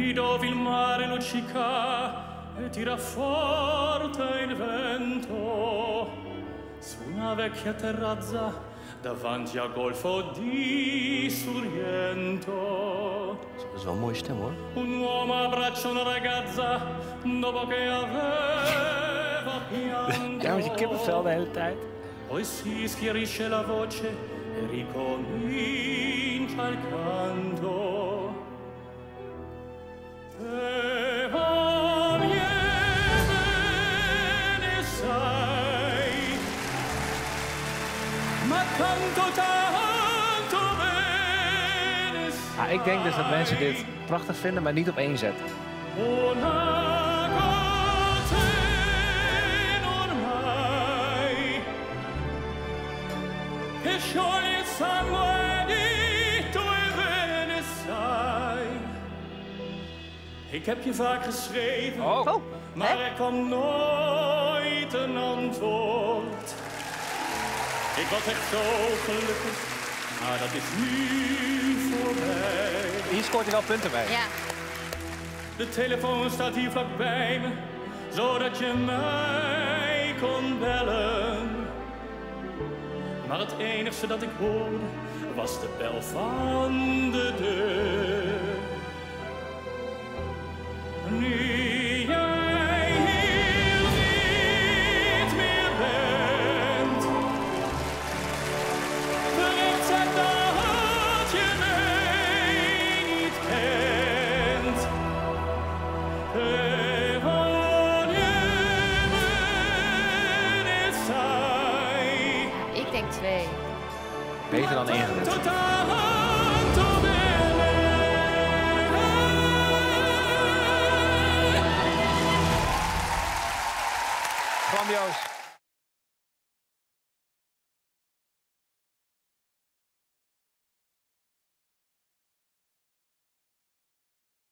Qui dove il mare luccica e tira forte il vento, su una vecchia terrazza davanti al golfo di Sorrento. Dat is wel een mooie stem, hoor. Un uomo abbraccia una ragazza dopo che aveva pianto. Ja, met die kippenvel de hele tijd. Poi si schiarisce la voce e ricomincia il canto. Te va bene, sai, ma tanto bene sai. Ah, ik denk dus dat mensen dit prachtig vinden, maar niet op één zetten. Una catena ormai che scioglie il sangue di tue vene, sai. Ik heb je vaak geschreven, maar er kwam nooit een antwoord. Ik was echt zo gelukkig, maar dat is nu voorbij. Hier scoort hij wel punten bij. Ja. De telefoon staat hier vlakbij me, zodat je mij kon bellen. Maar het enigste dat ik hoorde, was de bel van de deur. Nu jij hier niet meer bent, brengt het dat je mij niet kent. E voglio bene, sai. Ik denk 2. Beter dan 1 gelet. Tanto bene. Grandioos.